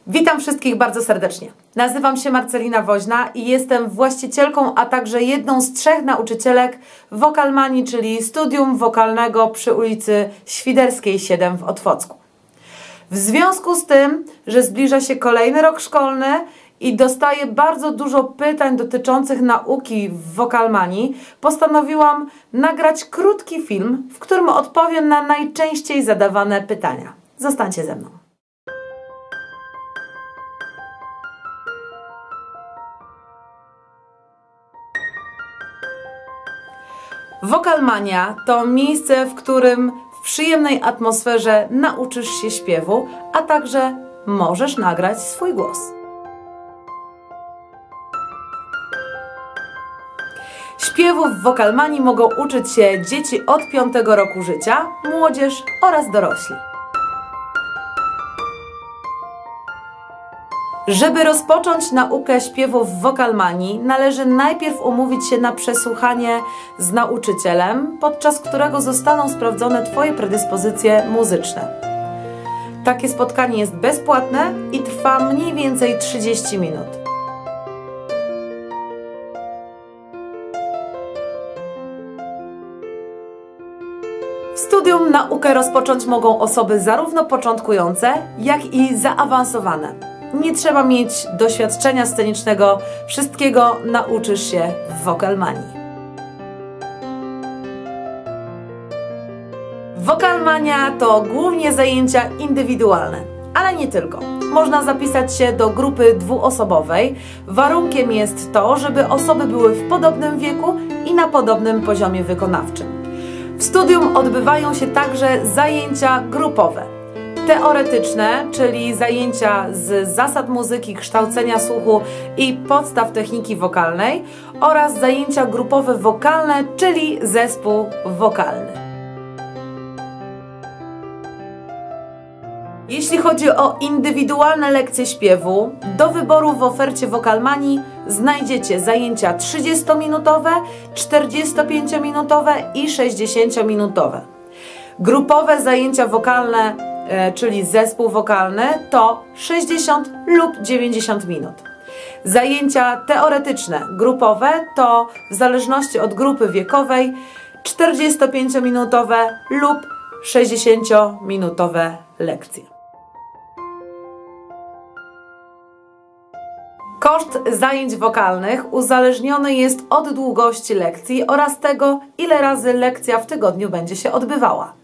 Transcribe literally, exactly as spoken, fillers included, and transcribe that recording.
Witam wszystkich bardzo serdecznie. Nazywam się Marcelina Woźna i jestem właścicielką, a także jedną z trzech nauczycielek Wokalmanii, czyli studium wokalnego przy ulicy Świderskiej siedem w Otwocku. W związku z tym, że zbliża się kolejny rok szkolny i dostaję bardzo dużo pytań dotyczących nauki w Wokalmanii, postanowiłam nagrać krótki film, w którym odpowiem na najczęściej zadawane pytania. Zostańcie ze mną. Wokalmania to miejsce, w którym w przyjemnej atmosferze nauczysz się śpiewu, a także możesz nagrać swój głos. Śpiewu w Wokalmanii mogą uczyć się dzieci od piątego roku życia, młodzież oraz dorośli. Żeby rozpocząć naukę śpiewu w Wokalmanii, należy najpierw umówić się na przesłuchanie z nauczycielem, podczas którego zostaną sprawdzone Twoje predyspozycje muzyczne. Takie spotkanie jest bezpłatne i trwa mniej więcej trzydzieści minut. W studium naukę rozpocząć mogą osoby zarówno początkujące, jak i zaawansowane. Nie trzeba mieć doświadczenia scenicznego, wszystkiego nauczysz się w Wokalmanii. Wokalmania to głównie zajęcia indywidualne, ale nie tylko. Można zapisać się do grupy dwuosobowej. Warunkiem jest to, żeby osoby były w podobnym wieku i na podobnym poziomie wykonawczym. W studium odbywają się także zajęcia grupowe. Teoretyczne, czyli zajęcia z zasad muzyki, kształcenia słuchu i podstaw techniki wokalnej, oraz zajęcia grupowe wokalne, czyli zespół wokalny. Jeśli chodzi o indywidualne lekcje śpiewu, do wyboru w ofercie Wokalmanii znajdziecie zajęcia trzydziestominutowe, czterdziestopięciominutowe i sześćdziesięciominutowe. Grupowe zajęcia wokalne, czyli zespół wokalny, to sześćdziesiąt lub dziewięćdziesiąt minut. Zajęcia teoretyczne grupowe to w zależności od grupy wiekowej czterdziestopięciominutowe lub sześćdziesięciominutowe lekcje. Koszt zajęć wokalnych uzależniony jest od długości lekcji oraz tego, ile razy lekcja w tygodniu będzie się odbywała.